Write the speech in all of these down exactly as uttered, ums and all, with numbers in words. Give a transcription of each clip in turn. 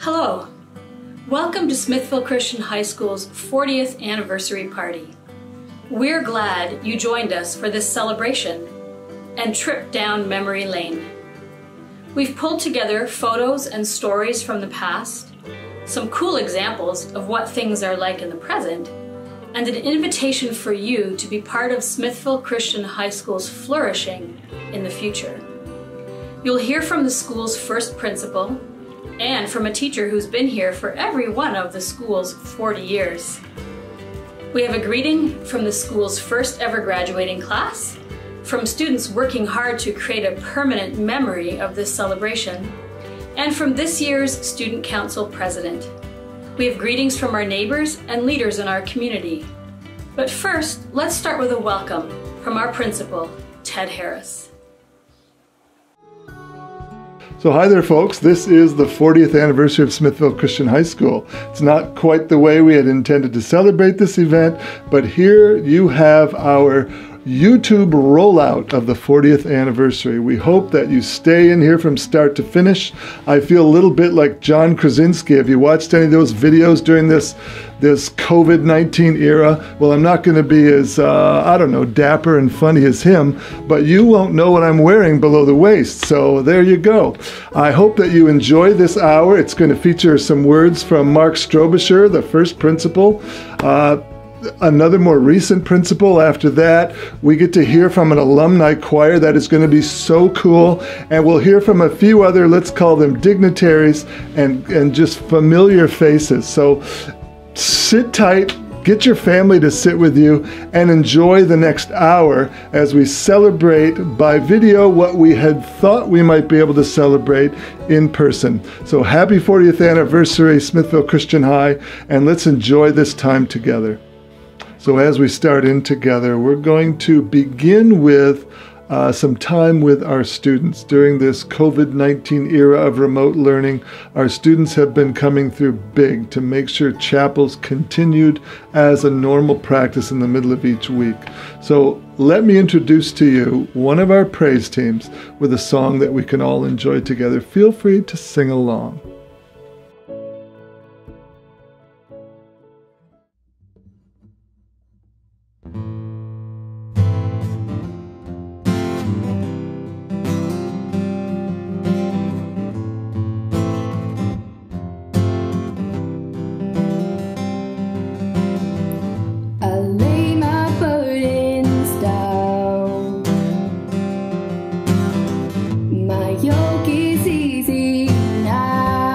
Hello, welcome to Smithville Christian High School's fortieth anniversary party. We're glad you joined us for this celebration and trip down memory lane. We've pulled together photos and stories from the past, some cool examples of what things are like in the present, and an invitation for you to be part of Smithville Christian High School's flourishing in the future. You'll hear from the school's first principal and from a teacher who's been here for every one of the school's forty years. We have a greeting from the school's first ever graduating class, from students working hard to create a permanent memory of this celebration, and from this year's Student Council president. We have greetings from our neighbors and leaders in our community. But first, let's start with a welcome from our principal, Ted Harris. So hi there folks, this is the fortieth anniversary of Smithville Christian High School. It's not quite the way we had intended to celebrate this event, but here you have our YouTube rollout of the fortieth anniversary. We hope that you stay in here from start to finish. I feel a little bit like John Krasinski. Have you watched any of those videos during this this COVID nineteen era? Well, I'm not going to be as, uh, I don't know, dapper and funny as him, but you won't know what I'm wearing below the waist. So there you go. I hope that you enjoy this hour. It's going to feature some words from Mark Strobisher, the first principal. Uh, Another more recent principal. After that, we get to hear from an alumni choir that is going to be so cool, and we'll hear from a few other, let's call them dignitaries, and, and just familiar faces. So sit tight, get your family to sit with you, and enjoy the next hour as we celebrate by video what we had thought we might be able to celebrate in person. So happy fortieth anniversary, Smithville Christian High, and let's enjoy this time together. So as we start in together, we're going to begin with uh, some time with our students. During this COVID nineteen era of remote learning, our students have been coming through big to make sure chapels continued as a normal practice in the middle of each week. So let me introduce to you one of our praise teams with a song that we can all enjoy together. Feel free to sing along. Yoke is easy now.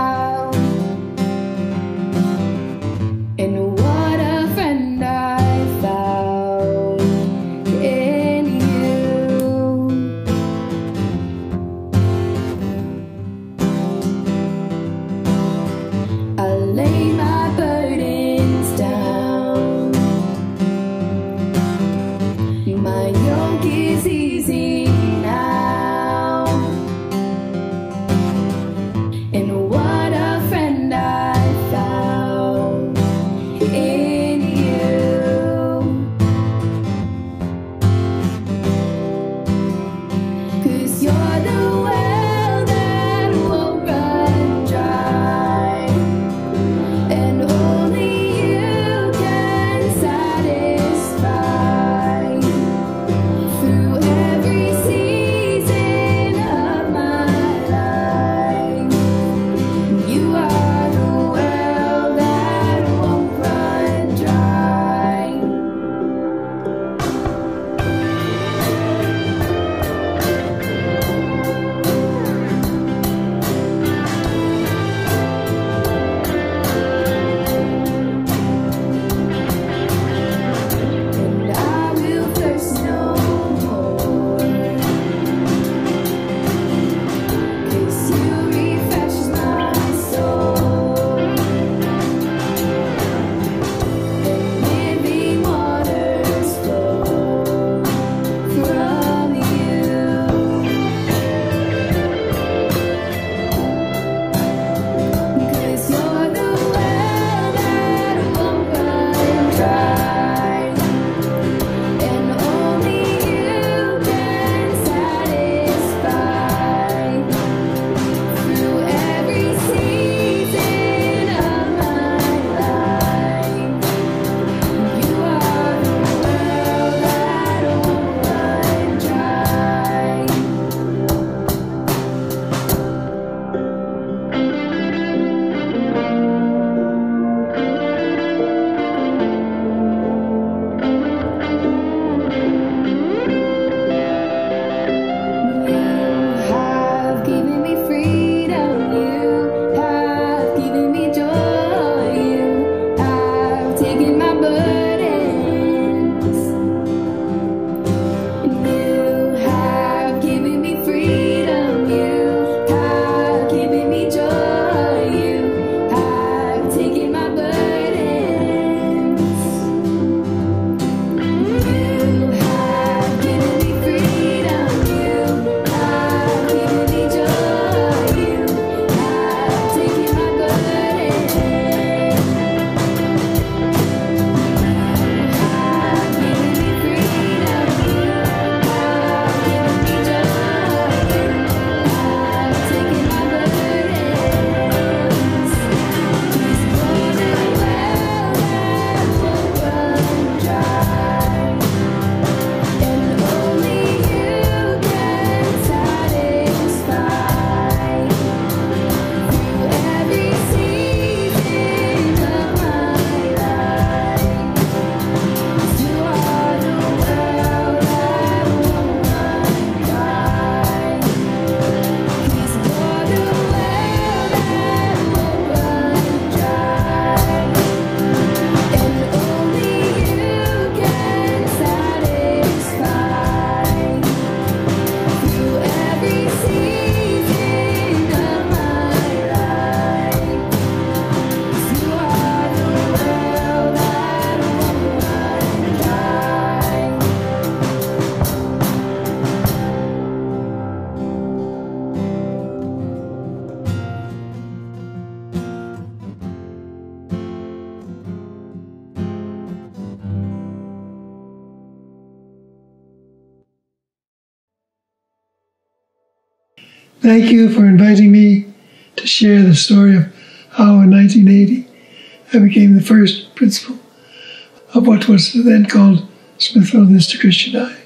Thank you for inviting me to share the story of how in nineteen eighty I became the first principal of what was then called Smithville Vista Christian High.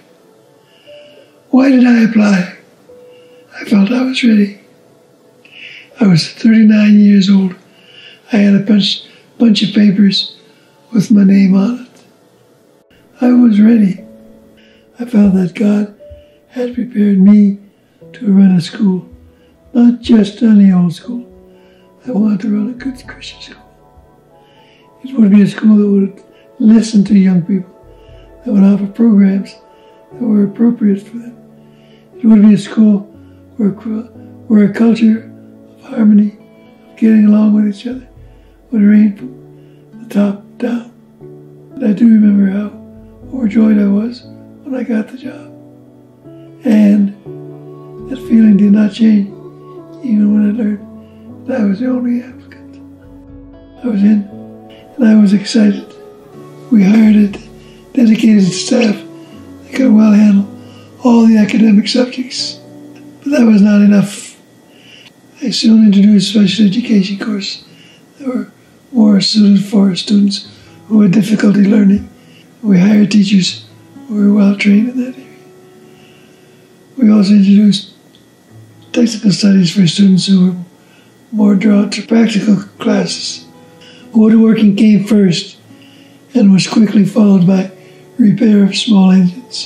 Why did I apply? I felt I was ready. I was thirty-nine years old. I had a bunch, bunch of papers with my name on it. I was ready. I felt that God had prepared me to run a school, not just any old school. I wanted to run a good Christian school. It would be a school that would listen to young people, that would offer programs that were appropriate for them. It would be a school where, where a culture of harmony, of getting along with each other, would reign from the top down. And I do remember how overjoyed I was when I got the job. And that feeling did not change even when I learned that I was the only applicant. I was in, and I was excited. We hired a dedicated staff that could well handle all the academic subjects. But that was not enough. I soon introduced special education courses that were more suited for students who had difficulty learning. We hired teachers who were well trained in that area. We also introduced technical studies for students who were more drawn to practical classes. Woodworking came first and was quickly followed by repair of small engines.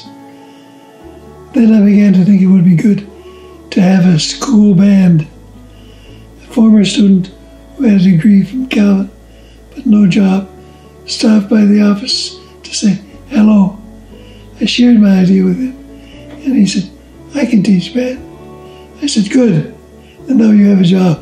Then I began to think it would be good to have a school band. A former student who had a degree from Calvin but no job stopped by the office to say hello. I shared my idea with him, and he said, "I can teach band." I said, "Good, then now you have a job."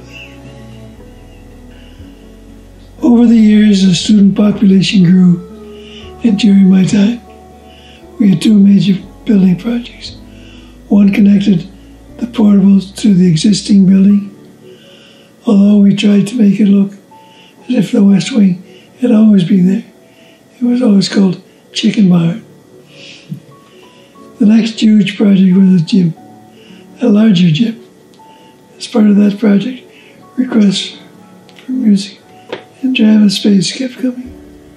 Over the years, the student population grew, and during my time, we had two major building projects. One connected the portables to the existing building, although we tried to make it look as if the West Wing had always been there. It was always called Chicken Barn. The next huge project was a gym, a larger gym. As part of that project, requests for music and drama space kept coming.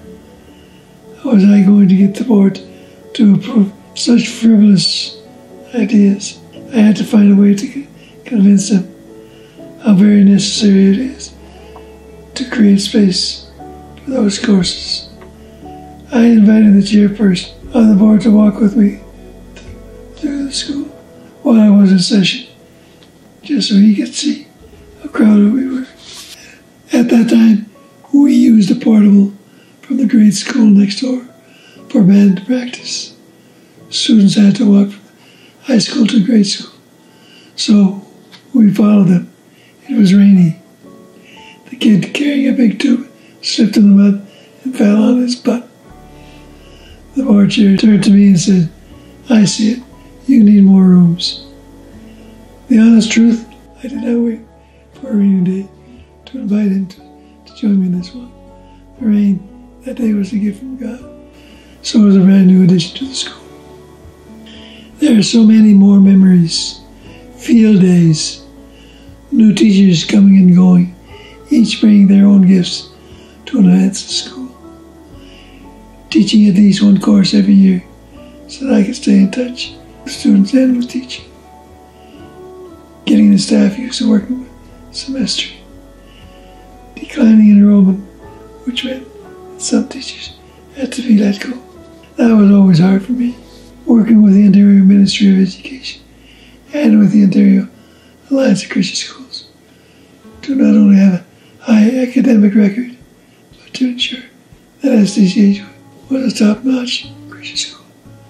How was I going to get the board to approve such frivolous ideas? I had to find a way to convince them how very necessary it is to create space for those courses. I invited the chairperson of the board to walk with me through the school while I was in session, just so he could see how crowded we were. At that time, we used a portable from the grade school next door for band practice. Students had to walk from high school to grade school, so we followed them. It was rainy. The kid carrying a big tube slipped in the mud and fell on his butt. The board chair turned to me and said, "I see it. You need more rooms." The honest truth, I did not wait for a rainy day to invite him to, to join me in this one. The rain that day was a gift from God. So it was a brand new addition to the school. There are so many more memories, field days, new teachers coming and going, each bringing their own gifts to enhance the school. Teaching at least one course every year so that I could stay in touch with students and with teaching. Getting the staff used to working with semestry. Declining enrollment, which meant that some teachers had to be let go. That was always hard for me. Working with the Ontario Ministry of Education and with the Ontario Alliance of Christian Schools to not only have a high academic record, but to ensure that S D C H was a top-notch Christian school.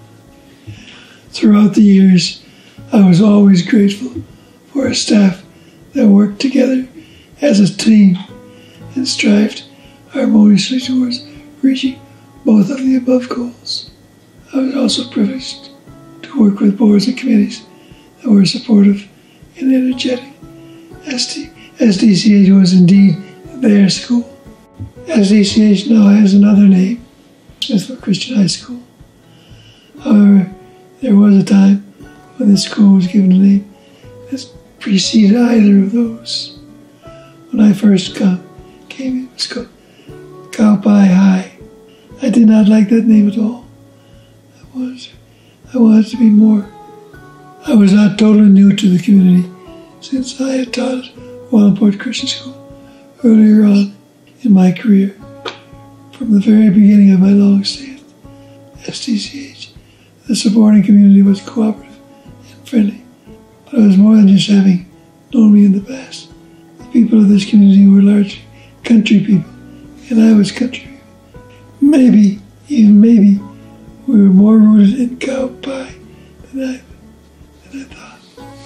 Throughout the years, I was always grateful for a staff that worked together as a team and strived harmoniously towards reaching both of the above goals. I was also privileged to work with boards and committees that were supportive and energetic. S D C H was indeed their school. S D C H now has another name, Smithville Christian High School. However, there was a time when this school was given a name preceded either of those. When I first come, came, it was called Cowpie High. I did not like that name at all. I wanted, I wanted to be more. I was not totally new to the community, since I had taught at Wallingport Christian School earlier on in my career. From the very beginning of my long stay at S T C H, the supporting community was cooperative and friendly. But it was more than just having known me in the past. The people of this community were largely country people, and I was country people. Maybe, even maybe, we were more rooted in cow pie than I, than I thought.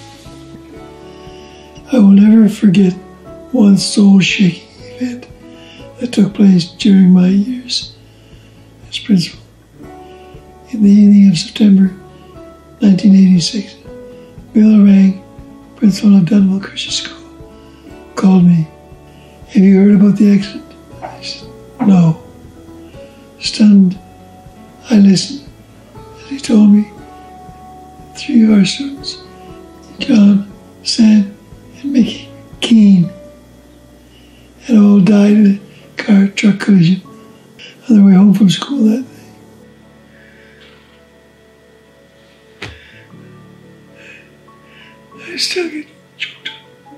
I will never forget one soul-shaking event that took place during my years as principal. In the evening of September nineteen eighty-six, Bill Rang, principal of Dunville Christian School, called me. "Have you heard about the accident?" I said, "No." Stunned, I listened as he told me three of our students, John, Sam, and Mickey Keane, had all died in a car truck collision on their way home from school that day. I still get choked up.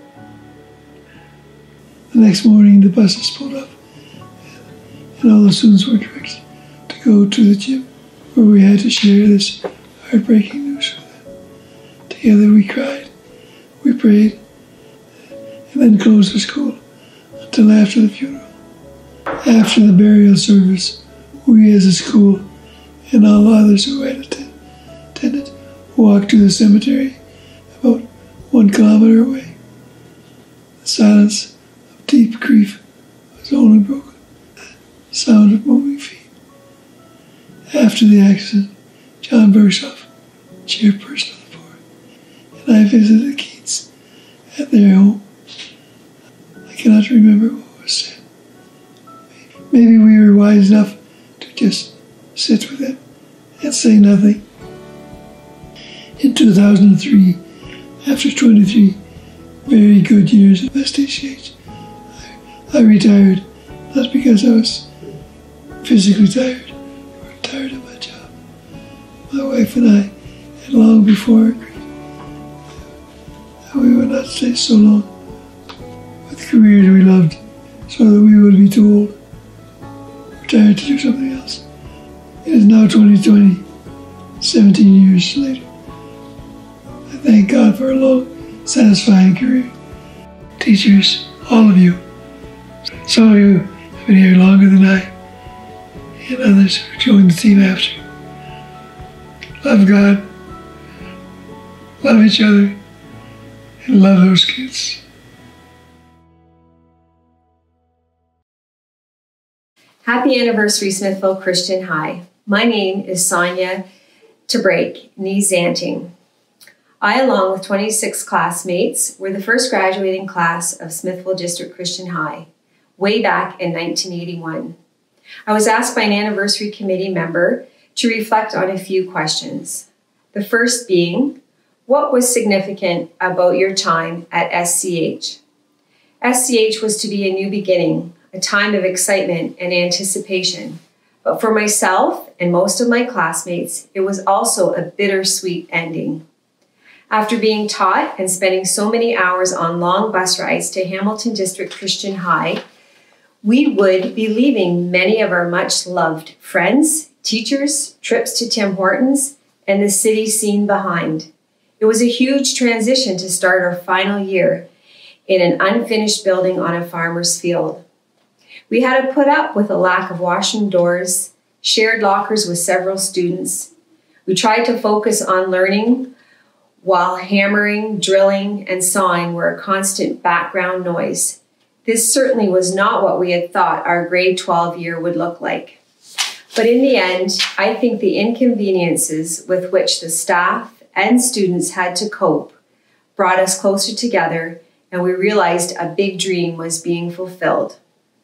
The next morning, the buses pulled up, and all the students were directed to go to the gym, where we had to share this heartbreaking news with them. Together we cried, we prayed, and then closed the school until after the funeral. After the burial service, we as a school and all others who had attended walked to the cemetery about one kilometer away. The silence of deep grief was only broken by the sound of moving feet. After the accident, John Burshoff, chairperson of the board, and I visited the Keats at their home. I cannot remember what was said. Maybe we were wise enough to just sit with them and say nothing. In two thousand three, after twenty-three very good years at S T C H, I, I retired, not because I was physically tired or tired of my job. My wife and I had long before agreed that we would not stay so long with careers we loved so that we would be too old or tired to do something else. It is now twenty twenty, seventeen years later. I thank God for a long, satisfying career. Teachers, all of you, some of you have been here longer than I, and others who joined the team after. Love God, love each other, and love those kids. Happy anniversary, Smithville Christian High. My name is Sonia Tabrake, nee Zanting. I, along with twenty-six classmates, were the first graduating class of Smithville District Christian High, way back in nineteen eighty-one. I was asked by an anniversary committee member to reflect on a few questions. The first being, what was significant about your time at S C H? S C H was to be a new beginning, a time of excitement and anticipation. But for myself and most of my classmates, it was also a bittersweet ending. After being taught and spending so many hours on long bus rides to Hamilton District Christian High, we would be leaving many of our much loved friends, teachers, trips to Tim Hortons, and the city scene behind. It was a huge transition to start our final year in an unfinished building on a farmer's field. We had to put up with a lack of washroom doors, shared lockers with several students. We tried to focus on learning while hammering, drilling, and sawing were a constant background noise. This certainly was not what we had thought our grade twelve year would look like. But in the end, I think the inconveniences with which the staff and students had to cope brought us closer together, and we realized a big dream was being fulfilled.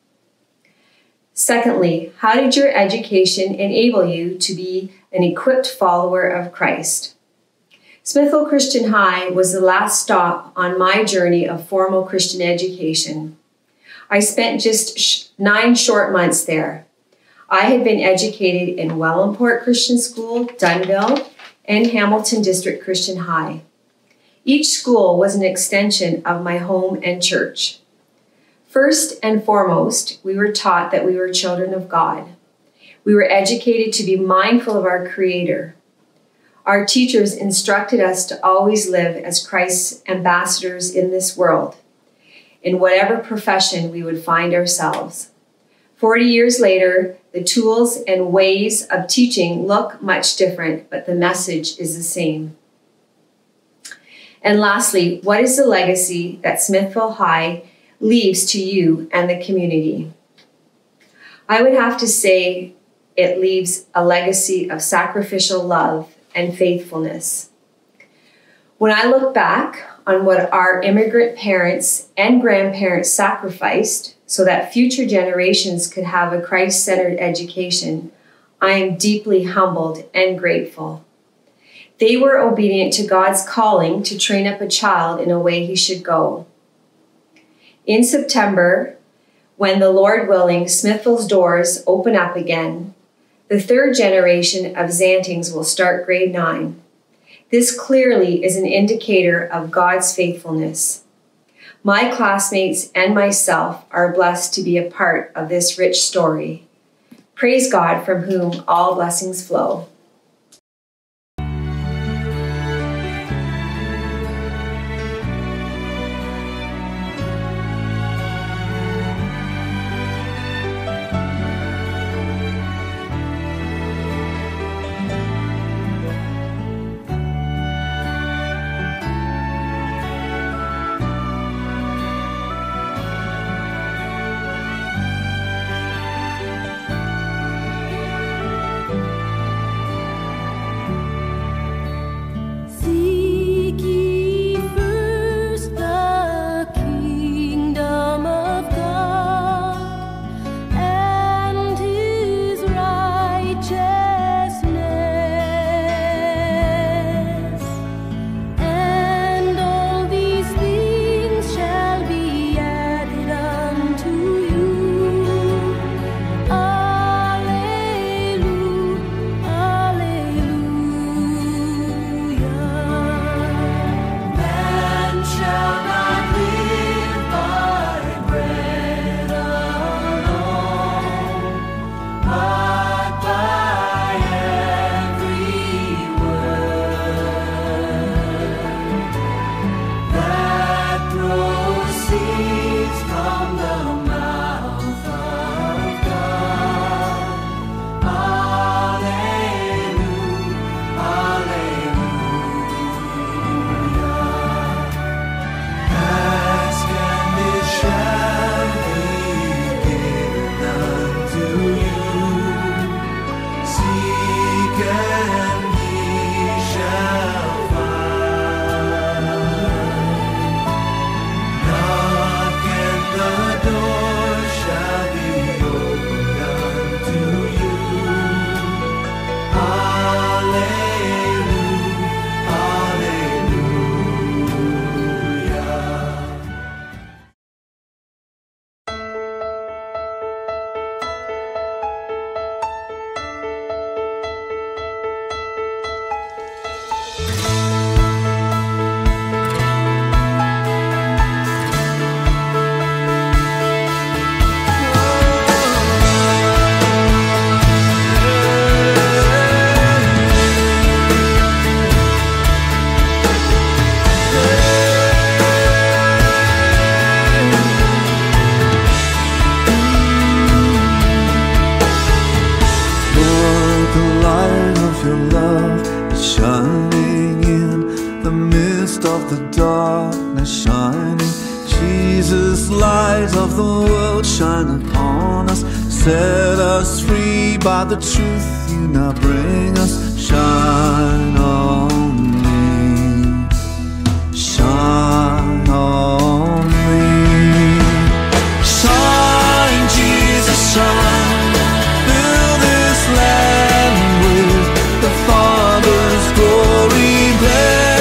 Secondly, how did your education enable you to be an equipped follower of Christ? Smithville Christian High was the last stop on my journey of formal Christian education. I spent just sh- nine short months there. I had been educated in Wellandport Christian School, Dunnville, and Hamilton District Christian High. Each school was an extension of my home and church. First and foremost, we were taught that we were children of God. We were educated to be mindful of our Creator. Our teachers instructed us to always live as Christ's ambassadors in this world, in whatever profession we would find ourselves. Forty years later, the tools and ways of teaching look much different, but the message is the same. And lastly, what is the legacy that Smithville High leaves to you and the community? I would have to say it leaves a legacy of sacrificial love and faithfulness. When I look back on what our immigrant parents and grandparents sacrificed so that future generations could have a Christ-centered education, I am deeply humbled and grateful. They were obedient to God's calling to train up a child in a way he should go. In September, when the Lord willing, Smithville's doors open up again, the third generation of Zantings will start grade nine. This clearly is an indicator of God's faithfulness. My classmates and myself are blessed to be a part of this rich story. Praise God, from whom all blessings flow. By the truth you now bring us, shine on me, shine on me, shine, Jesus, shine, fill this land with the Father's glory, bless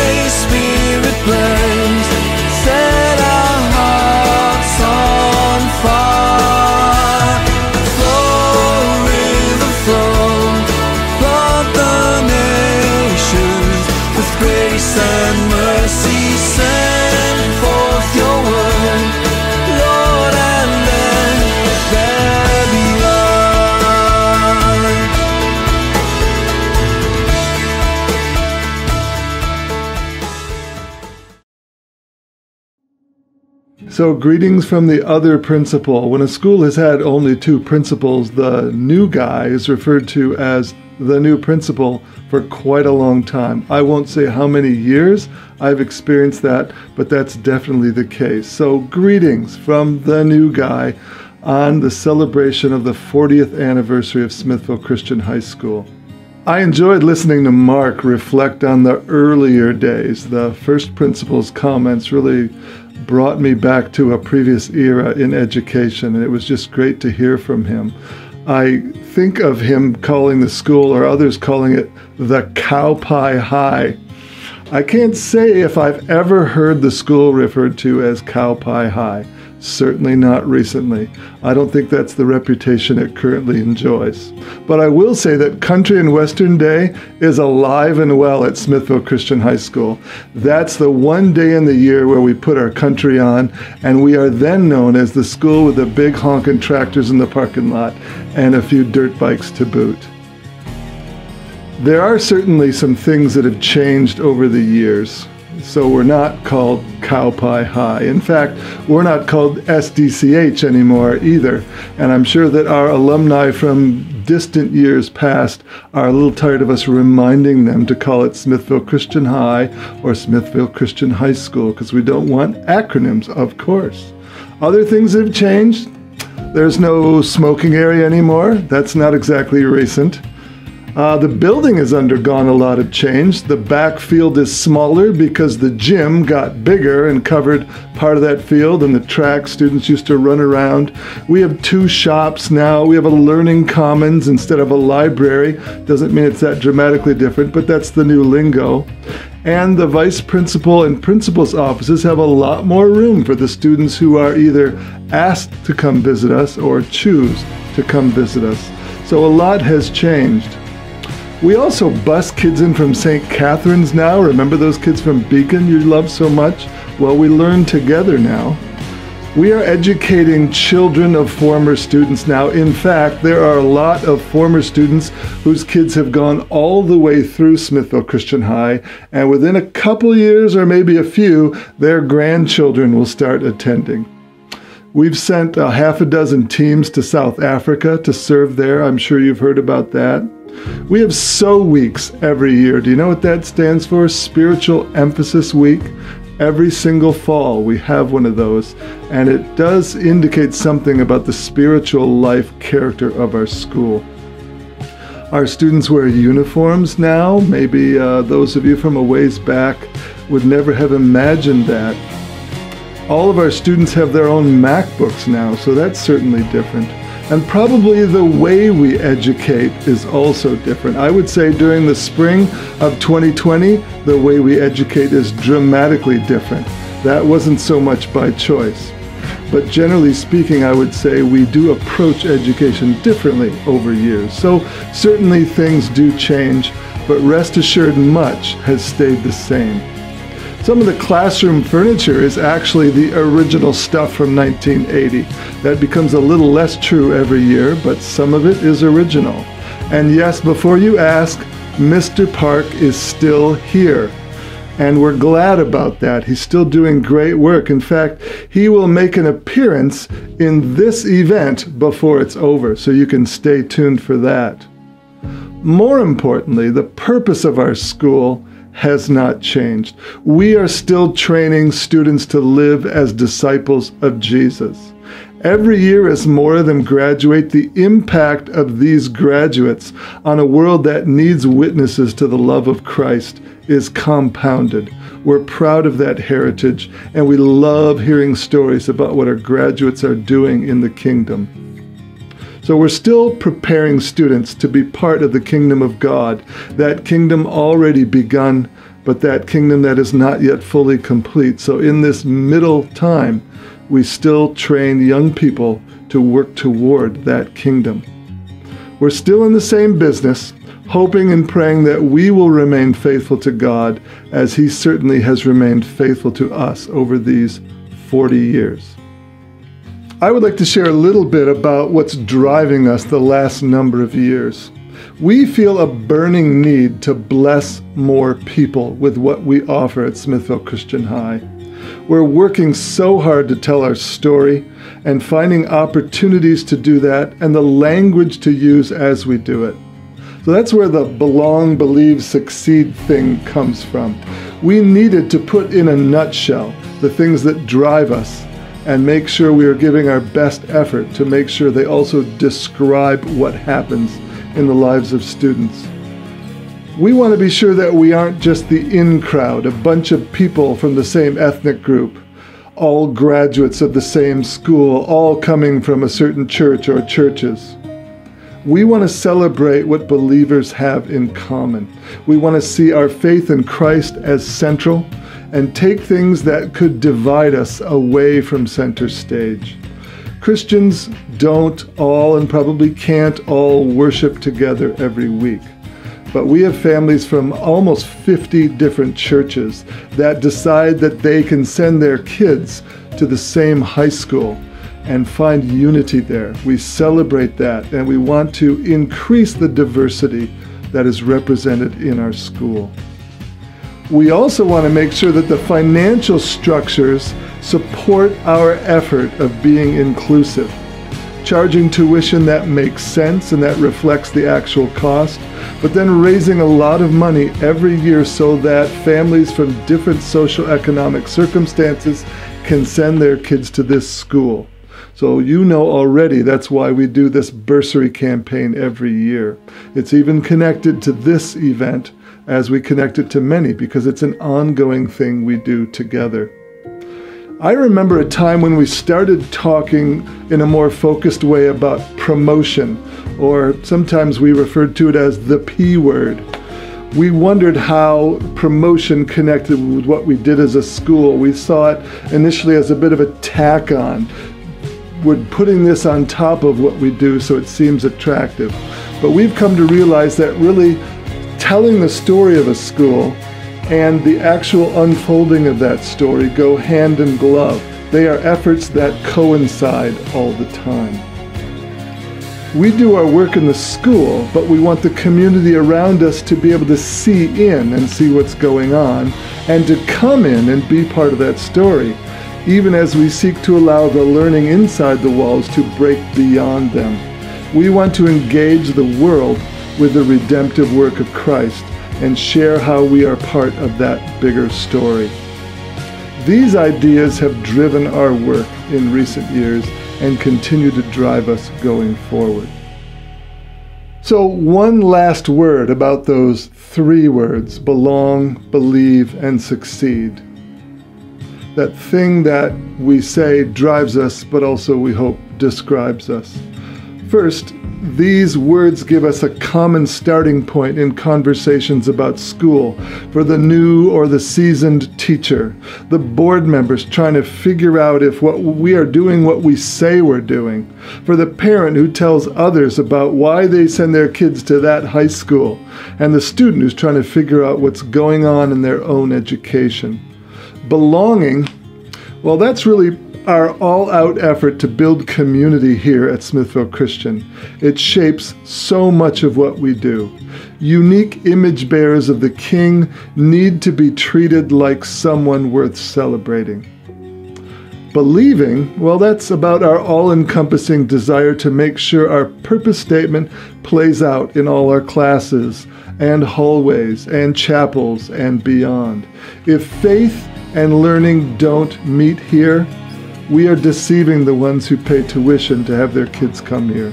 So greetings from the other principal. When a school has had only two principals, the new guy is referred to as the new principal for quite a long time. I won't say how many years I've experienced that, but that's definitely the case. So greetings from the new guy on the celebration of the fortieth anniversary of Smithville Christian High School. I enjoyed listening to Mark reflect on the earlier days. The first principal's comments really brought me back to a previous era in education, and it was just great to hear from him. I think of him calling the school, or others calling it, the Cow Pie High. I can't say if I've ever heard the school referred to as Cow Pie High. Certainly not recently. I don't think that's the reputation it currently enjoys. But I will say that Country and Western Day is alive and well at Smithville Christian High School. That's the one day in the year where we put our country on, and we are then known as the school with the big honking tractors in the parking lot and a few dirt bikes to boot. There are certainly some things that have changed over the years. So we're not called Cow Pie High. In fact, we're not called S D C H anymore either. And I'm sure that our alumni from distant years past are a little tired of us reminding them to call it Smithville Christian High or Smithville Christian High School, because we don't want acronyms, of course. Other things that have changed: there's no smoking area anymore. That's not exactly recent. Uh, the building has undergone a lot of change. The backfield is smaller because the gym got bigger and covered part of that field, and the track students used to run around. We have two shops now. We have a learning commons instead of a library. Doesn't mean it's that dramatically different, but that's the new lingo. And the vice principal and principal's offices have a lot more room for the students who are either asked to come visit us or choose to come visit us. So a lot has changed. We also bus kids in from Saint Catherine's now. Remember those kids from Beacon you love so much? Well, we learn together now. We are educating children of former students now. In fact, there are a lot of former students whose kids have gone all the way through Smithville Christian High, and within a couple years, or maybe a few, their grandchildren will start attending. We've sent a half a dozen teams to South Africa to serve there. I'm sure you've heard about that. We have S O Weeks every year. Do you know what that stands for? Spiritual Emphasis Week. Every single fall we have one of those, and it does indicate something about the spiritual life character of our school. Our students wear uniforms now. Maybe uh, those of you from a ways back would never have imagined that. All of our students have their own MacBooks now, so that's certainly different. And probably the way we educate is also different. I would say during the spring of twenty twenty, the way we educate is dramatically different. That wasn't so much by choice. But generally speaking, I would say we do approach education differently over years. So certainly things do change, but rest assured much has stayed the same. Some of the classroom furniture is actually the original stuff from nineteen eighty. That becomes a little less true every year, but some of it is original. And yes, before you ask, Mister Park is still here. And we're glad about that. He's still doing great work. In fact, he will make an appearance in this event before it's over, so you can stay tuned for that. More importantly, the purpose of our school has not changed. We are still training students to live as disciples of Jesus. Every year as more of them graduate, the impact of these graduates on a world that needs witnesses to the love of Christ is compounded. We're proud of that heritage, and we love hearing stories about what our graduates are doing in the kingdom. So we're still preparing students to be part of the kingdom of God, that kingdom already begun, but that kingdom that is not yet fully complete. So in this middle time, we still train young people to work toward that kingdom. We're still in the same business, hoping and praying that we will remain faithful to God, as He certainly has remained faithful to us over these forty years. I would like to share a little bit about what's driving us the last number of years. We feel a burning need to bless more people with what we offer at Smithville Christian High. We're working so hard to tell our story and finding opportunities to do that and the language to use as we do it. So that's where the belong, believe, succeed thing comes from. We needed to put in a nutshell the things that drive us and make sure we are giving our best effort to make sure they also describe what happens in the lives of students. We want to be sure that we aren't just the in crowd, a bunch of people from the same ethnic group, all graduates of the same school, all coming from a certain church or churches. We want to celebrate what believers have in common. We want to see our faith in Christ as central and take things that could divide us away from center stage. Christians don't all and probably can't all worship together every week. But we have families from almost fifty different churches that decide that they can send their kids to the same high school and find unity there. We celebrate that, and we want to increase the diversity that is represented in our school. We also want to make sure that the financial structures support our effort of being inclusive, charging tuition that makes sense and that reflects the actual cost, but then raising a lot of money every year so that families from different socioeconomic circumstances can send their kids to this school. So you know already that's why we do this bursary campaign every year. It's even connected to this event as we connect it to many because it's an ongoing thing we do together. I remember a time when we started talking in a more focused way about promotion, or sometimes we referred to it as the P word. We wondered how promotion connected with what we did as a school. We saw it initially as a bit of a tack on. We're putting this on top of what we do so it seems attractive. But we've come to realize that really telling the story of a school and the actual unfolding of that story go hand in glove. They are efforts that coincide all the time. We do our work in the school, but we want the community around us to be able to see in and see what's going on, and to come in and be part of that story, even as we seek to allow the learning inside the walls to break beyond them. We want to engage the world with the redemptive work of Christ and share how we are part of that bigger story. These ideas have driven our work in recent years and continue to drive us going forward. So one last word about those three words: belong, believe, and succeed. That thing that we say drives us, but also we hope describes us. First, these words give us a common starting point in conversations about school for the new or the seasoned teacher, the board members trying to figure out if what we are doing what we say we're doing, for the parent who tells others about why they send their kids to that high school, and the student who's trying to figure out what's going on in their own education. Belonging, well, that's really our all-out effort to build community here at Smithville Christian. It shapes so much of what we do. Unique image bearers of the King need to be treated like someone worth celebrating. Believing, well, that's about our all-encompassing desire to make sure our purpose statement plays out in all our classes and hallways and chapels and beyond. If faith and learning don't meet here, we are deceiving the ones who pay tuition to have their kids come here.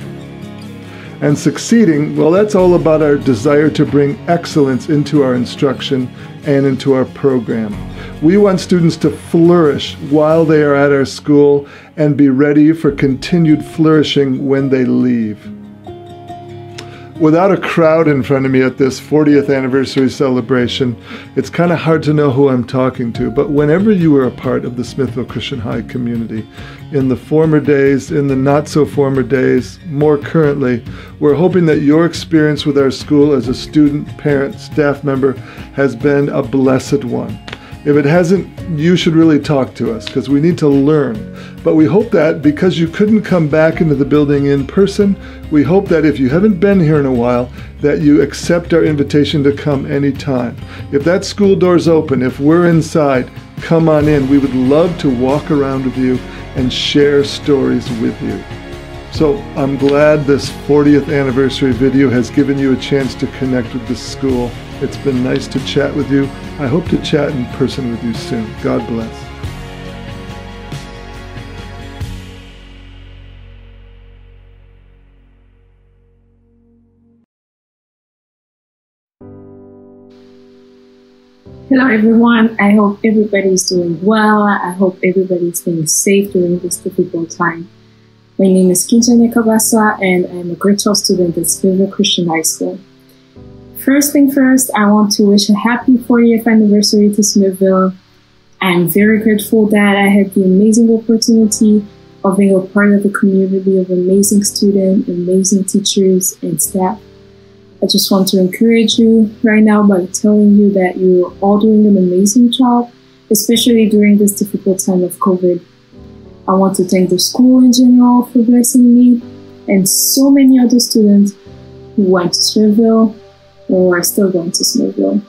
And succeeding, well, that's all about our desire to bring excellence into our instruction and into our program. We want students to flourish while they are at our school and be ready for continued flourishing when they leave. Without a crowd in front of me at this fortieth anniversary celebration, it's kind of hard to know who I'm talking to, but whenever you were a part of the Smithville Christian High community, in the former days, in the not so former days, more currently, we're hoping that your experience with our school as a student, parent, staff member has been a blessed one. If it hasn't, you should really talk to us because we need to learn. But we hope that because you couldn't come back into the building in person, we hope that if you haven't been here in a while, that you accept our invitation to come anytime. If that school door's open, if we're inside, come on in. We would love to walk around with you and share stories with you. So I'm glad this fortieth anniversary video has given you a chance to connect with this school. It's been nice to chat with you. I hope to chat in person with you soon. God bless. Hello everyone, I hope everybody's doing well. I hope everybody's staying safe during this difficult time. My name is Kinjane Kabasa and I'm a grade twelve student at Smithville Christian High School. First thing first, I want to wish a happy fortieth anniversary to Smithville. I'm very grateful that I had the amazing opportunity of being a part of a community of amazing students, amazing teachers, and staff. I just want to encourage you right now by telling you that you're all doing an amazing job, especially during this difficult time of COVID. I want to thank the school in general for blessing me and so many other students who went to Smithville or are still going to Smithville.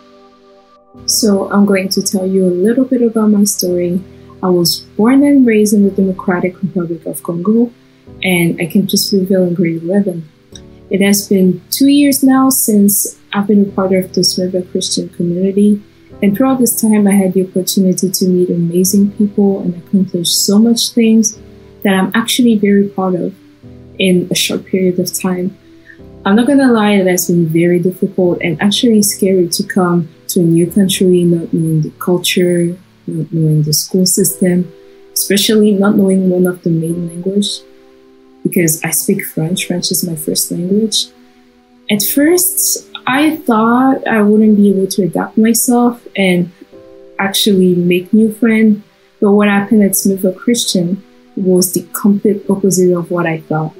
So I'm going to tell you a little bit about my story. I was born and raised in the Democratic Republic of Congo, and I came to Smithville in grade eleven. It has been two years now since I've been a part of the Smithville Christian community, and throughout this time I had the opportunity to meet amazing people and accomplish so much things that I'm actually very proud of in a short period of time. I'm not gonna lie, it has been very difficult and actually scary to come to a new country, not knowing the culture, not knowing the school system, especially not knowing one of the main language, because I speak French. French is my first language. At first, I thought I wouldn't be able to adapt myself and actually make new friends, but what happened at Smithville Christian was the complete opposite of what I thought.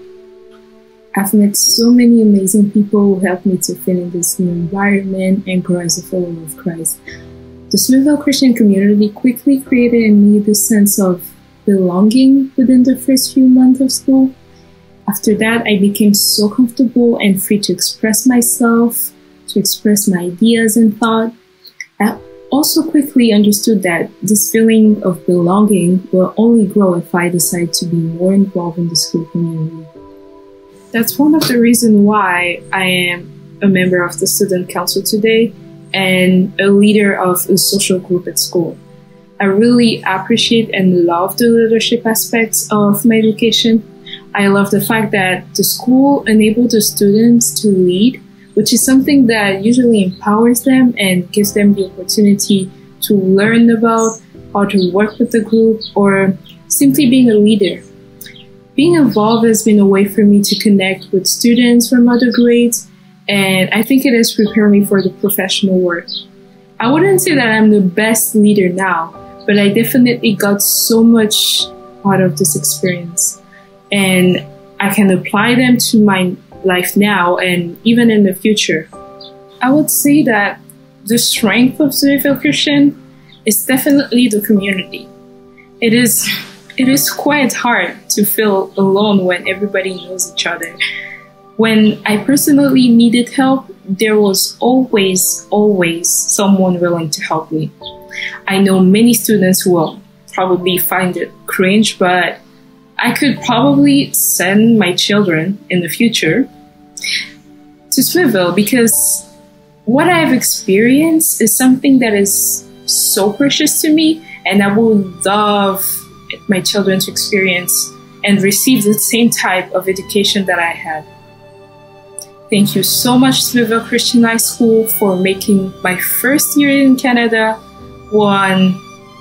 I've met so many amazing people who helped me to fit in this new environment and grow as a follower of Christ. The Smithville Christian community quickly created in me this sense of belonging within the first few months of school. After that, I became so comfortable and free to express myself, to express my ideas and thought. I also quickly understood that this feeling of belonging will only grow if I decide to be more involved in the school community. That's one of the reasons why I am a member of the student council today and a leader of a social group at school. I really appreciate and love the leadership aspects of my education. I love the fact that the school enables the students to lead, which is something that usually empowers them and gives them the opportunity to learn about how to work with the group or simply being a leader. Being involved has been a way for me to connect with students from other grades, and I think it has prepared me for the professional work. I wouldn't say that I'm the best leader now, but I definitely got so much out of this experience, and I can apply them to my life now and even in the future. I would say that the strength of Smithville Christian is definitely the community. It is It is quite hard to feel alone when everybody knows each other. When I personally needed help, there was always, always someone willing to help me. I know many students who will probably find it cringe, but I could probably send my children in the future to Smithville because what I've experienced is something that is so precious to me, and I would love my children to experience and receive the same type of education that I had. Thank you so much, Smithville Christian High School, for making my first year in Canada one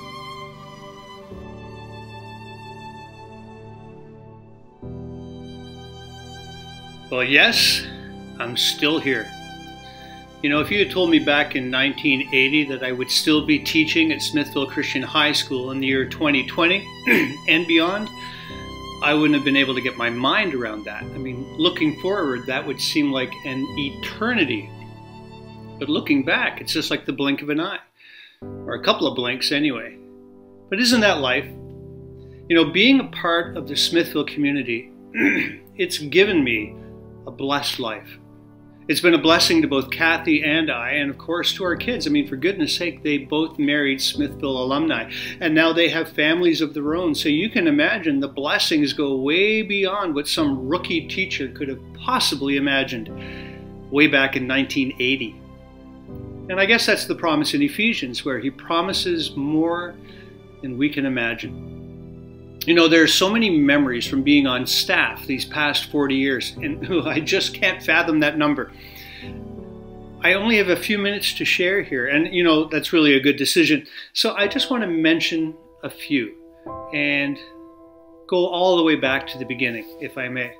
Well, yes, I'm still here. You know, if you had told me back in nineteen eighty that I would still be teaching at Smithville Christian High School in the year twenty twenty and beyond, I wouldn't have been able to get my mind around that. I mean, looking forward, that would seem like an eternity. But looking back, it's just like the blink of an eye. or a couple of blinks anyway. But isn't that life? You know, being a part of the Smithville community, it's given me a blessed life. It's been a blessing to both Kathy and I, and of course to our kids. I mean, for goodness sake, they both married Smithville alumni, and now they have families of their own. So you can imagine the blessings go way beyond what some rookie teacher could have possibly imagined way back in nineteen eighty. And I guess that's the promise in Ephesians, where he promises more than we can imagine. You know, there are so many memories from being on staff these past forty years, and I just can't fathom that number. I only have a few minutes to share here, and you know, that's really a good decision. So I just want to mention a few and go all the way back to the beginning, if I may.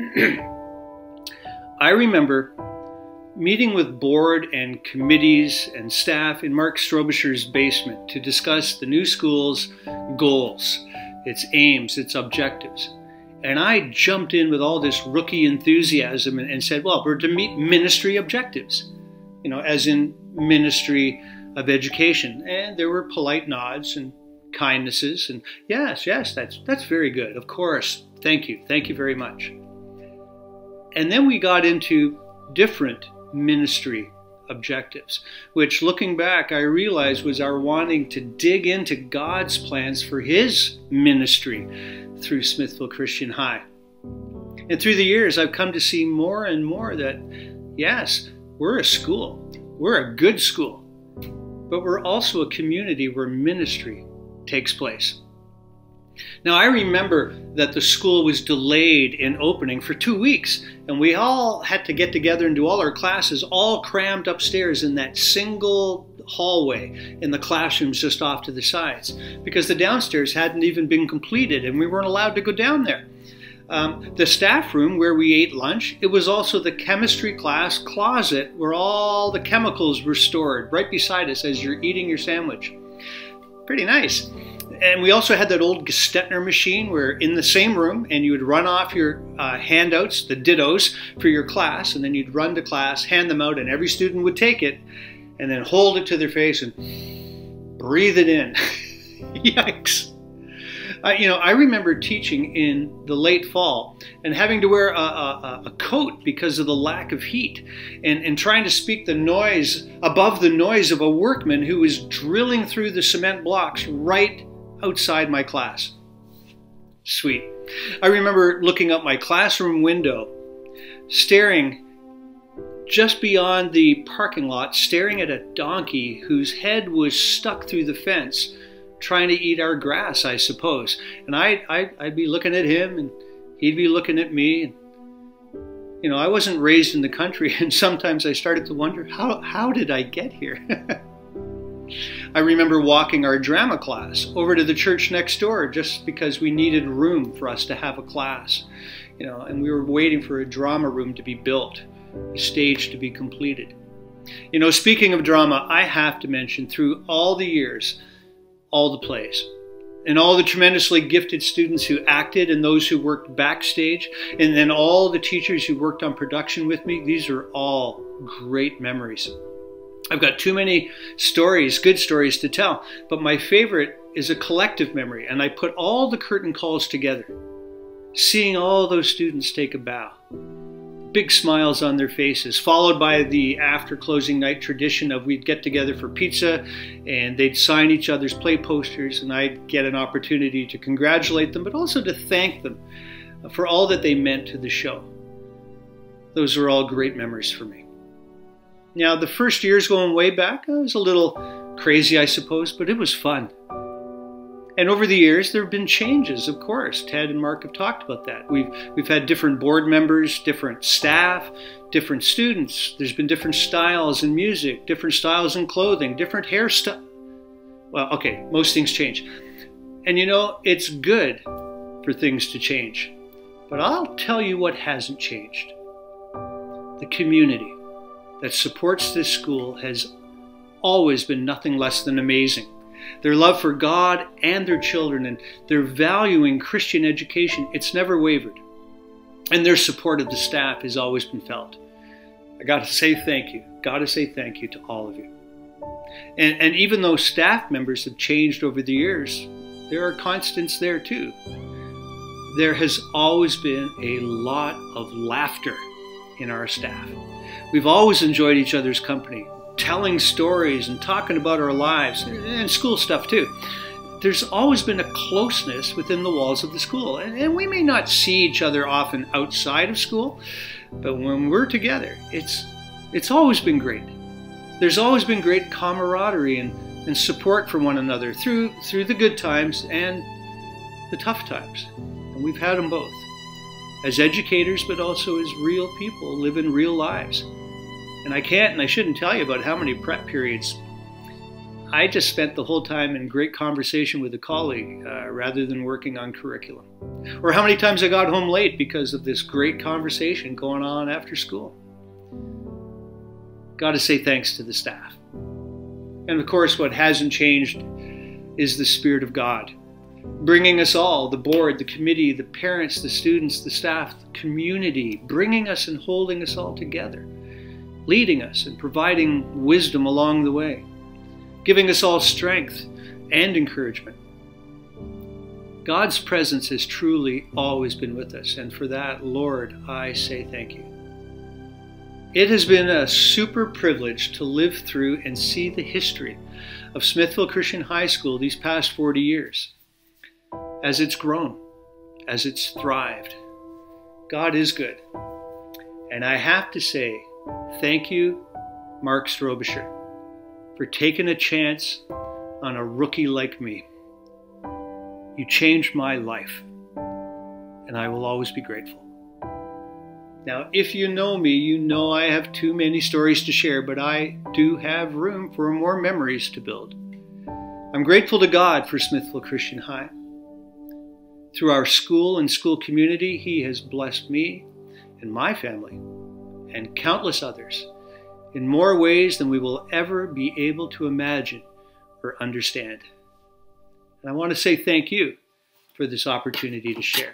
I remember meeting with board and committees and staff in Mark Strobisher's basement to discuss the new school's goals, its aims, its objectives. And I jumped in with all this rookie enthusiasm and, and said, well, we're to meet ministry objectives, you know, as in ministry of education. And there were polite nods and kindnesses and yes, yes, that's, that's very good. Of course. Thank you. Thank you very much. And then we got into different ministry objectives, which looking back, I realized was our wanting to dig into God's plans for his ministry through Smithville Christian High. And through the years, I've come to see more and more that, yes, we're a school, we're a good school, but we're also a community where ministry takes place. Now, I remember that the school was delayed in opening for two weeks, and we all had to get together and do all our classes all crammed upstairs in that single hallway in the classrooms just off to the sides, because the downstairs hadn't even been completed and we weren't allowed to go down there. Um, the staff room where we ate lunch, it was also the chemistry class closet where all the chemicals were stored right beside us as you're eating your sandwich. Pretty nice. And we also had that old Gestetner machine where in the same room, and you would run off your uh, handouts, the dittos, for your class, and then you'd run to class, hand them out, and every student would take it, and then hold it to their face and breathe it in. Yikes. Uh, you know, I remember teaching in the late fall and having to wear a, a, a coat because of the lack of heat, and, and trying to speak the noise above the noise of a workman who was drilling through the cement blocks right outside my class. Sweet. I remember looking out my classroom window, staring just beyond the parking lot, staring at a donkey whose head was stuck through the fence, trying to eat our grass, I suppose. And I, I, I'd be looking at him, and he'd be looking at me. And, you know, I wasn't raised in the country, and sometimes I started to wonder, how, how did I get here? I remember walking our drama class over to the church next door just because we needed room for us to have a class, you know, and we were waiting for a drama room to be built, a stage to be completed. You know, speaking of drama, I have to mention through all the years, all the plays, and all the tremendously gifted students who acted and those who worked backstage, and then all the teachers who worked on production with me. These are all great memories. I've got too many stories, good stories to tell, but my favorite is a collective memory, and I put all the curtain calls together, seeing all those students take a bow, big smiles on their faces, followed by the after closing night tradition of we'd get together for pizza and they'd sign each other's play posters, and I'd get an opportunity to congratulate them, but also to thank them for all that they meant to the show. Those are all great memories for me. Now, the first years going way back, I was a little crazy, I suppose, but it was fun. And over the years, there have been changes, of course. Ted and Mark have talked about that. We've, we've had different board members, different staff, different students. There's been different styles in music, different styles in clothing, different hairstyles. Well, okay, most things change. And you know, it's good for things to change. But I'll tell you what hasn't changed. The community that supports this school has always been nothing less than amazing. Their love for God and their children, and their valuing Christian education, it's never wavered. And their support of the staff has always been felt. I got to say thank you. Got to say thank you to all of you. And, and even though staff members have changed over the years, there are constants there too. There has always been a lot of laughter in our staff. We've always enjoyed each other's company, telling stories and talking about our lives, and school stuff too. There's always been a closeness within the walls of the school. And, and we may not see each other often outside of school, but when we're together, it's, it's always been great. There's always been great camaraderie and, and support for one another through, through the good times and the tough times. And we've had them both. As educators, but also as real people living real lives. And I can't and I shouldn't tell you about how many prep periods I just spent the whole time in great conversation with a colleague uh, rather than working on curriculum. Or how many times I got home late because of this great conversation going on after school. Got to say thanks to the staff. And of course, what hasn't changed is the Spirit of God, bringing us all, the board, the committee, the parents, the students, the staff, the community, bringing us and holding us all together, leading us and providing wisdom along the way, giving us all strength and encouragement. God's presence has truly always been with us, and for that, Lord, I say thank you. It has been a super privilege to live through and see the history of Smithville Christian High School these past forty years. As it's grown, as it's thrived. God is good. And I have to say, thank you, Mark Strobisher, for taking a chance on a rookie like me. You changed my life, and I will always be grateful. Now, if you know me, you know I have too many stories to share, but I do have room for more memories to build. I'm grateful to God for Smithville Christian High. Through our school and school community, He has blessed me and my family and countless others in more ways than we will ever be able to imagine or understand. And I want to say thank you for this opportunity to share.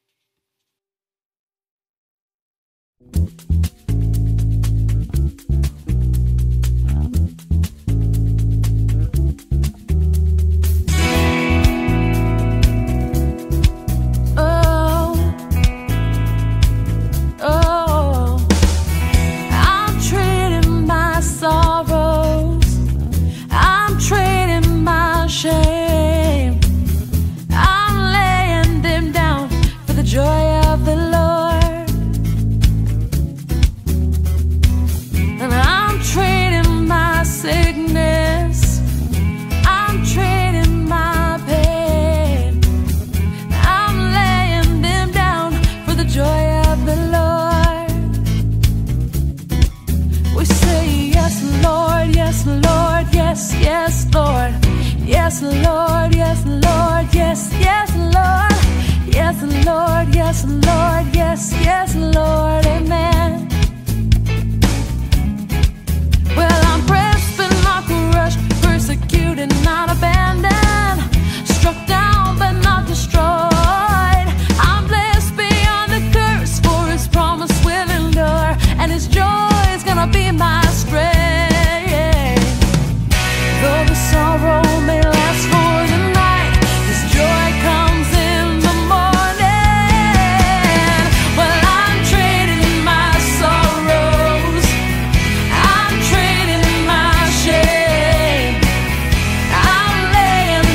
Yes, Lord, yes, Lord, yes, yes, Lord. Yes, Lord, yes, Lord, yes, yes, Lord, amen. Well, I'm pressed but not crushed, persecuted, not abandoned, struck down but not destroyed. I'm blessed beyond the curse, for His promise will endure, and His joy is gonna be my strength. Though the sorrow may last for the night, His joy comes in the morning. Well, I'm trading my sorrows, I'm trading my shame, I'm laying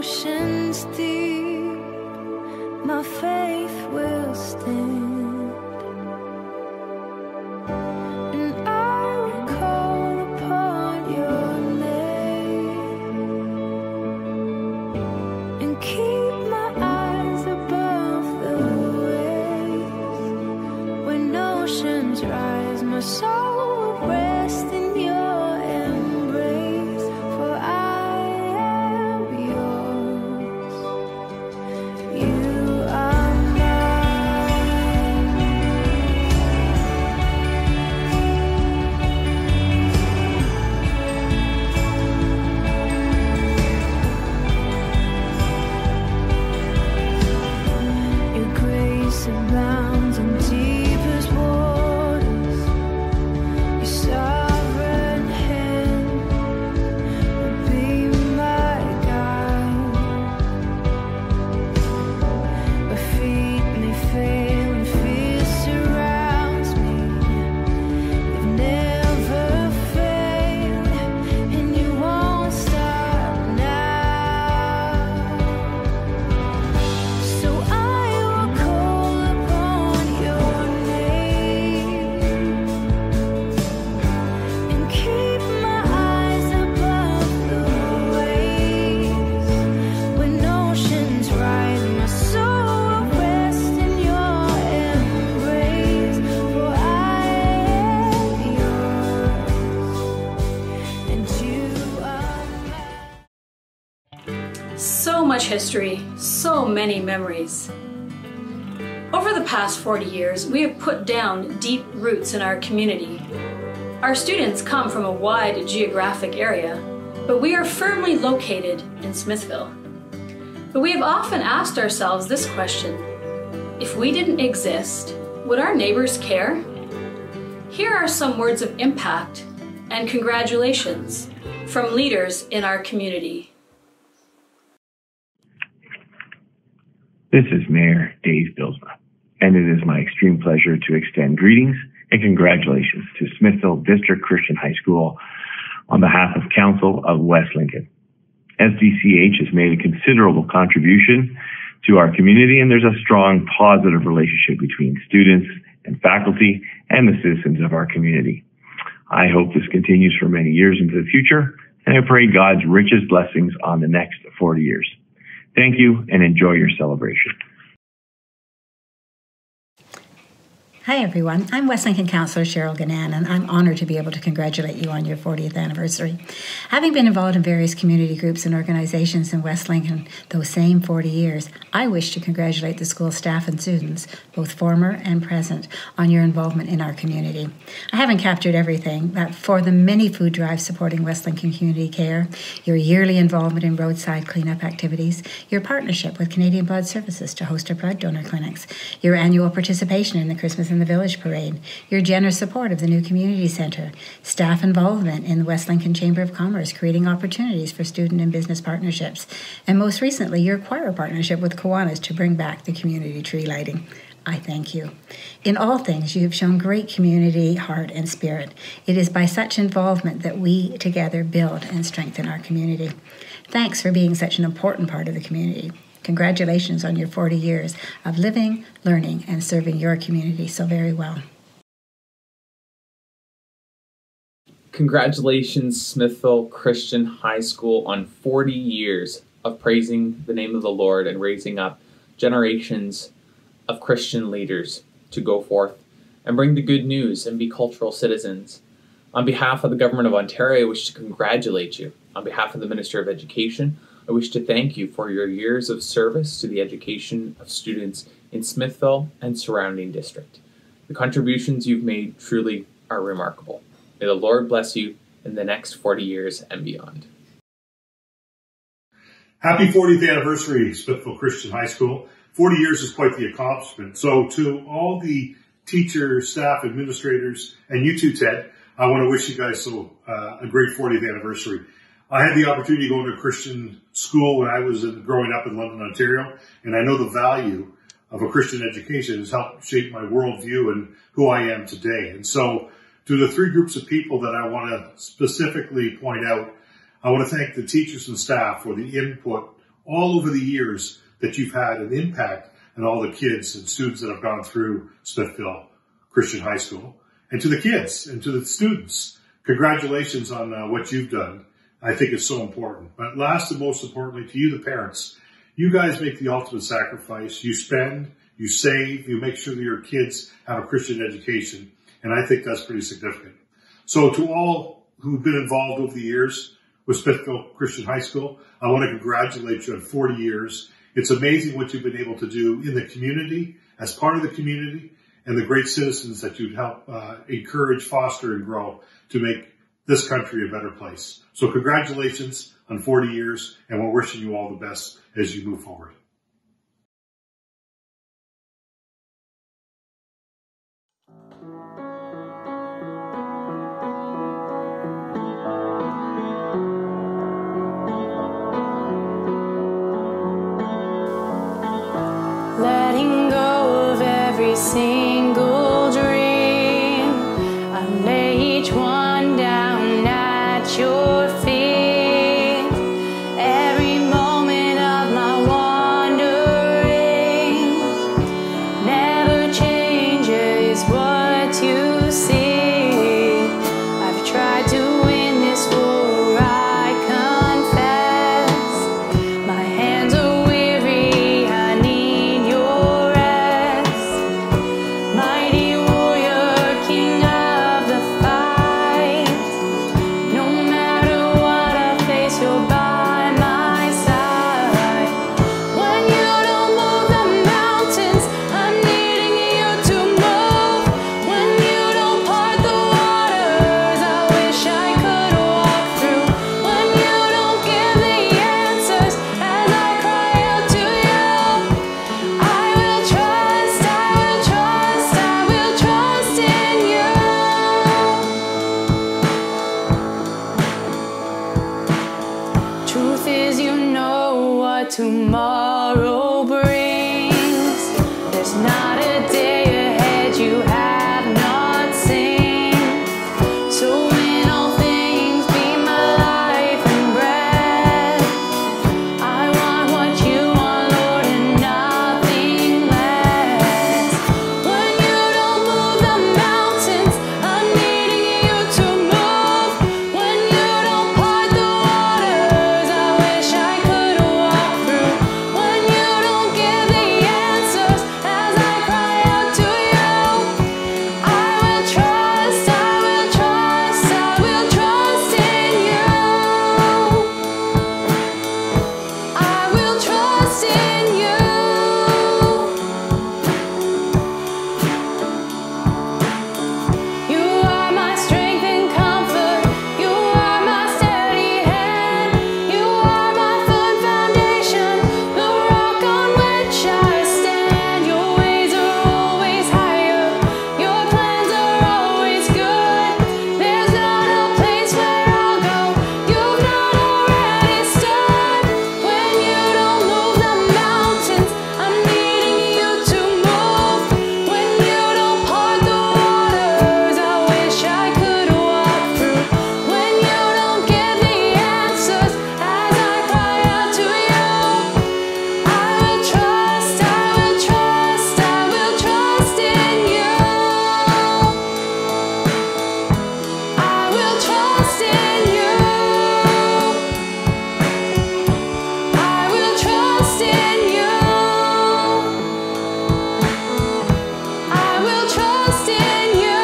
oceans deep, my faith will stand. And I will call upon your name and keep my eyes above the waves. When oceans rise, my soul will rest in your embrace, for I am yours. You are mine. Your grace abounds in deepest waters. Your sovereign hand will be my guide. My feet may fail and fear surrounds me. You've never failed, and you won't stop now. So I will call upon your name and keep my eyes above the waves. When oceans rise, my soul will rest in your embrace, for I am yours, and you are mine. So much history, so many memories. Over the past forty years, we have put down deep roots in our community. Our students come from a wide geographic area, but we are firmly located in Smithville. But we have often asked ourselves this question: if we didn't exist, would our neighbors care? Here are some words of impact and congratulations from leaders in our community. This is Mayor Dave Bilsma, and it is my extreme pleasure to extend greetings and congratulations to Smithville District Christian High School on behalf of Council of West Lincoln. S D C H has made a considerable contribution to our community, and there's a strong positive relationship between students and faculty and the citizens of our community. I hope this continues for many years into the future, and I pray God's richest blessings on the next forty years. Thank you, and enjoy your celebration. Hi everyone, I'm West Lincoln Councillor Cheryl Gannan, and I'm honored to be able to congratulate you on your fortieth anniversary. Having been involved in various community groups and organizations in West Lincoln those same forty years, I wish to congratulate the school staff and students, both former and present, on your involvement in our community. I haven't captured everything, but for the many food drives supporting West Lincoln Community Care, your yearly involvement in roadside cleanup activities, your partnership with Canadian Blood Services to host our blood donor clinics, your annual participation in the Christmas in the Village Parade, your generous support of the new community center, staff involvement in the West Lincoln Chamber of Commerce, creating opportunities for student and business partnerships, and most recently, your choir partnership with Kiwanis to bring back the community tree lighting. I thank you. In all things, you have shown great community heart and spirit. It is by such involvement that we together build and strengthen our community. Thanks for being such an important part of the community. Congratulations on your forty years of living, learning, and serving your community so very well. Congratulations, Smithville Christian High School, on forty years of praising the name of the Lord and raising up generations of Christian leaders to go forth and bring the good news and be cultural citizens. On behalf of the Government of Ontario, I wish to congratulate you. On behalf of the Minister of Education, I wish to thank you for your years of service to the education of students in Smithville and surrounding district. The contributions you've made truly are remarkable. May the Lord bless you in the next forty years and beyond. Happy fortieth anniversary, Smithville Christian High School. forty years is quite the accomplishment. So to all the teachers, staff, administrators, and you too, Ted, I want to wish you guys so uh, a great fortieth anniversary. I had the opportunity to go to a Christian school when I was in, growing up in London, Ontario, and I know the value of a Christian education has helped shape my worldview and who I am today. And so to the three groups of people that I want to specifically point out, I want to thank the teachers and staff for the input all over the years that you've had an impact on all the kids and students that have gone through Smithville Christian High School. And to the kids and to the students, congratulations on uh, what you've done. I think it's so important. But last and most importantly, to you, the parents, you guys make the ultimate sacrifice. You spend, you save, you make sure that your kids have a Christian education. And I think that's pretty significant. So to all who've been involved over the years with Smithville Christian High School, I want to congratulate you on forty years. It's amazing what you've been able to do in the community, as part of the community, and the great citizens that you'd help uh, encourage, foster, and grow to make this country a better place. So congratulations on forty years, and we're wishing you all the best as you move forward. Letting go of every single dream, I lay each one down at your feet. Every moment of my wandering never changes what you see. I've tried to win this war, I confess. My hands are weary, I need your rest. Mighty warrior, king of the fight. No matter what I face, you're by my side. When you don't move the mountains, I'm needing you to move. When you don't part the waters, I wish I could walk through. When you don't give the answers as I cry out to you, I will trust, I will trust, I will trust in you. Truth is, you know what tomorrow brings. There's not a day ahead you have not seen. So in all things, be my life and breath. I want what you want, Lord, and nothing less. When you don't move the mountains, I'm needing you to move. When you don't part the waters, I wish I could walk through. When you don't give the answers as I cry out to you, I will trust, I will trust, I will trust in you. I will trust in you. You are my strength and comfort. You are my steady hand. You are my firm foundation, the rock on which I stand. Your ways are always higher. Your plans are always good. There's not a place where I'll go you've not already stood. When you don't move the mountains, I'm needing you to move. When you don't part the waters, I wish I could walk through. When you don't give the answers as I cry out to you, I will trust, I will trust, I will trust in you. I will trust in you. I will trust in you. I will trust in you.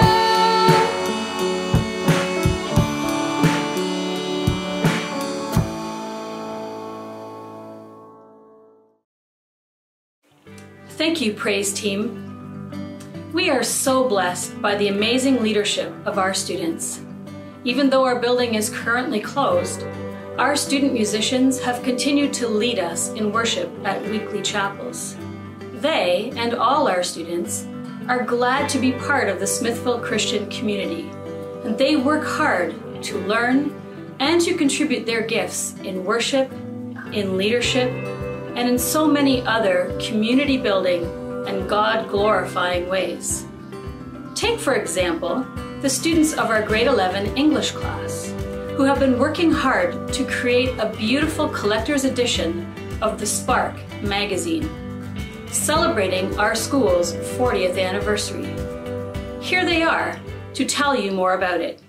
Thank you, Praise Team. We are so blessed by the amazing leadership of our students. Even though our building is currently closed, our student musicians have continued to lead us in worship at weekly chapels. They, and all our students, are glad to be part of the Smithville Christian community, and they work hard to learn and to contribute their gifts in worship, in leadership, and in so many other community building and God glorifying ways. Take, for example, the students of our grade eleven English class, who have been working hard to create a beautiful collector's edition of the Spark magazine, celebrating our school's fortieth anniversary. Here they are to tell you more about it.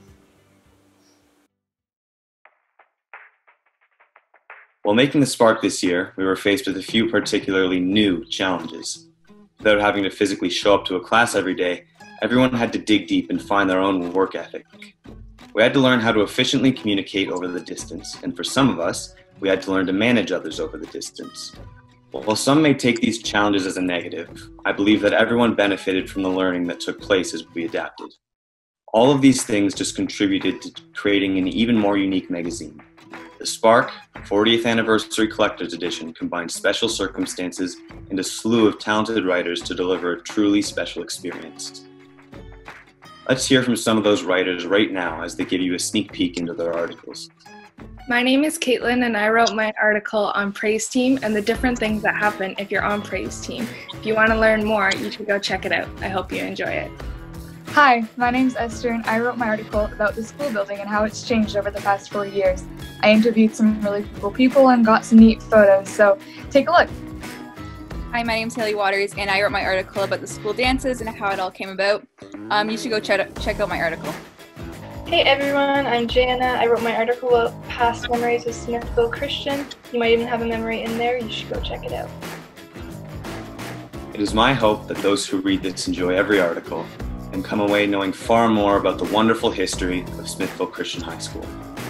While making the Spark this year, we were faced with a few particularly new challenges. Without having to physically show up to a class every day, everyone had to dig deep and find their own work ethic. We had to learn how to efficiently communicate over the distance, and for some of us, we had to learn to manage others over the distance. While some may take these challenges as a negative, I believe that everyone benefited from the learning that took place as we adapted. All of these things just contributed to creating an even more unique magazine. The Spark fortieth Anniversary Collector's Edition combines special circumstances and a slew of talented writers to deliver a truly special experience. Let's hear from some of those writers right now as they give you a sneak peek into their articles. My name is Caitlin, and I wrote my article on Praise Team and the different things that happen if you're on Praise Team. If you want to learn more, you should go check it out. I hope you enjoy it. Hi, my name's Esther, and I wrote my article about the school building and how it's changed over the past four years. I interviewed some really cool people and got some neat photos, so take a look. Hi, my name's Haley Waters, and I wrote my article about the school dances and how it all came about. Um, you should go check check out my article. Hey everyone, I'm Jana. I wrote my article about past memories of Smithville Christian. You might even have a memory in there. You should go check it out. It is my hope that those who read this enjoy every article and come away knowing far more about the wonderful history of Smithville Christian High School.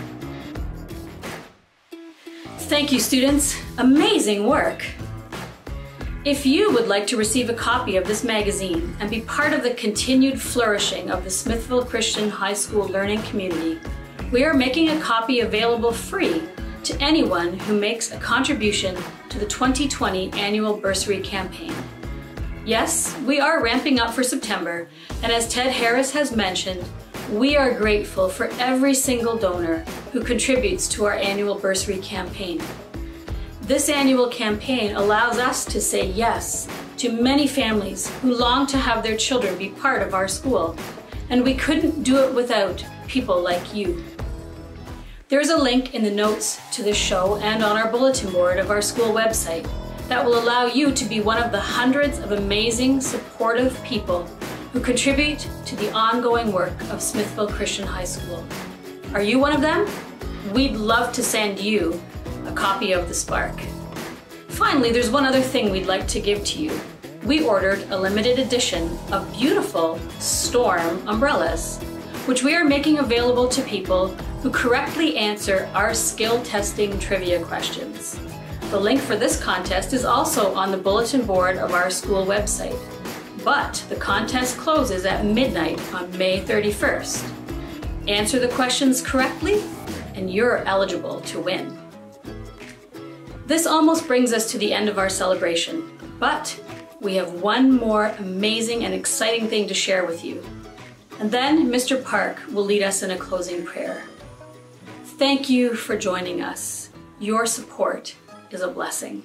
Thank you, students. Amazing work. If you would like to receive a copy of this magazine and be part of the continued flourishing of the Smithville Christian High School learning community, we are making a copy available free to anyone who makes a contribution to the twenty twenty annual bursary campaign. Yes, we are ramping up for September, and as Ted Harris has mentioned, we are grateful for every single donor who contributes to our annual bursary campaign. This annual campaign allows us to say yes to many families who long to have their children be part of our school, and we couldn't do it without people like you. There's a link in the notes to this show and on our bulletin board of our school website that will allow you to be one of the hundreds of amazing, supportive people who contribute to the ongoing work of Smithville Christian High School. Are you one of them? We'd love to send you a copy of the Spark. Finally, there's one other thing we'd like to give to you. We ordered a limited edition of beautiful Storm umbrellas, which we are making available to people who correctly answer our skill testing trivia questions. The link for this contest is also on the bulletin board of our school website, but the contest closes at midnight on May thirty-first. Answer the questions correctly, and you're eligible to win. This almost brings us to the end of our celebration, but we have one more amazing and exciting thing to share with you. And then Mister Park will lead us in a closing prayer. Thank you for joining us. Your support is a blessing.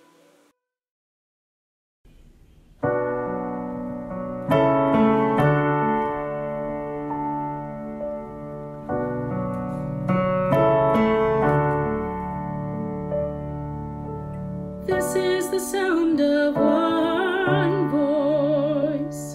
This is the sound of one voice,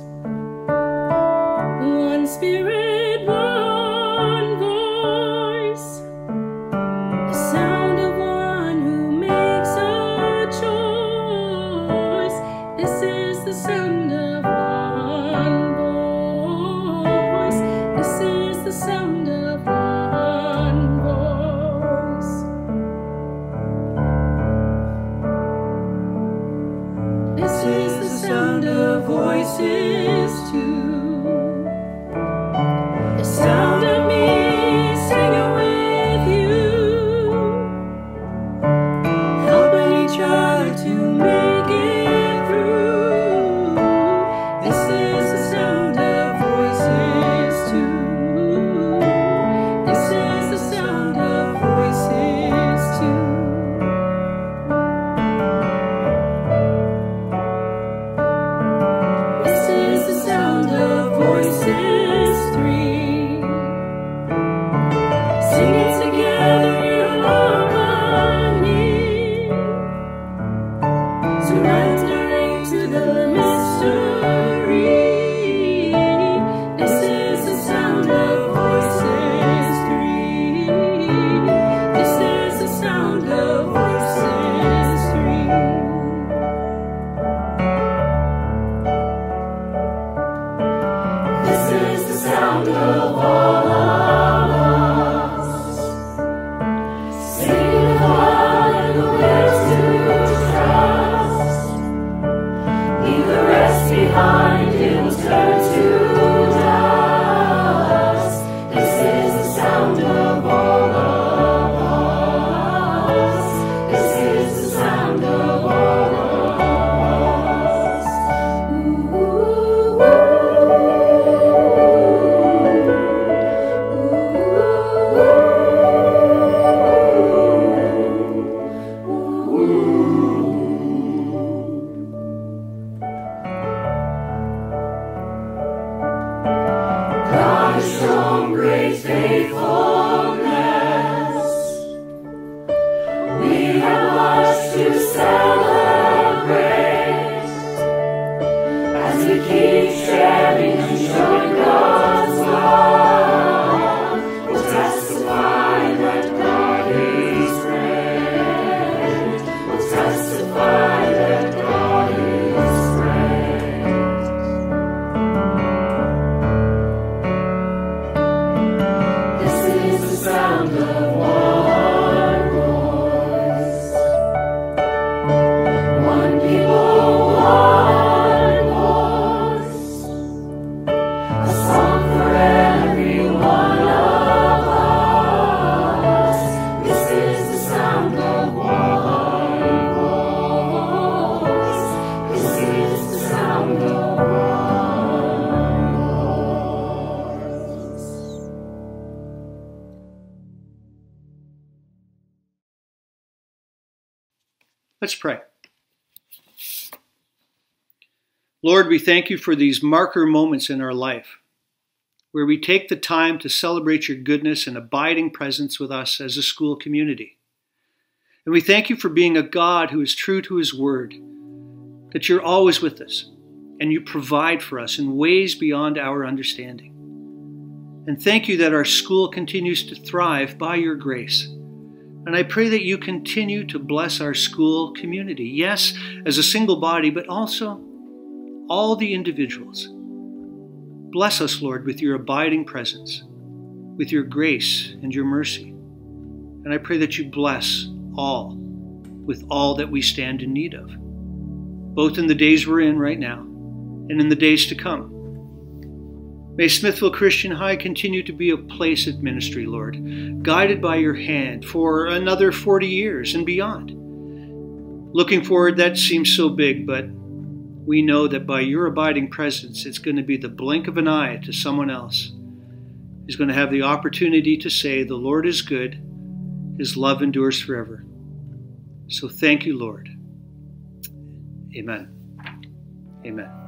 one spirit, one voice, the sound of one who makes a choice. This is the sound of one voice. This is the sound of one voice. This is the sound of voices too. The sound of me singing with you, helping each other to make it through. This is the sound of voices too. This is the sound of voices too. This is the sound of voices three, singing together in harmony. Let's pray. Lord, we thank you for these marker moments in our life where we take the time to celebrate your goodness and abiding presence with us as a school community. And we thank you for being a God who is true to his word, that you're always with us and you provide for us in ways beyond our understanding. And thank you that our school continues to thrive by your grace. And I pray that you continue to bless our school community, yes, as a single body, but also all the individuals. Bless us, Lord, with your abiding presence, with your grace and your mercy. And I pray that you bless all with all that we stand in need of, both in the days we're in right now and in the days to come. May Smithville Christian High continue to be a place of ministry, Lord, guided by your hand for another forty years and beyond. Looking forward, that seems so big, but we know that by your abiding presence, it's going to be the blink of an eye to someone else who's going to have the opportunity to say, the Lord is good, his love endures forever. So thank you, Lord. Amen. Amen.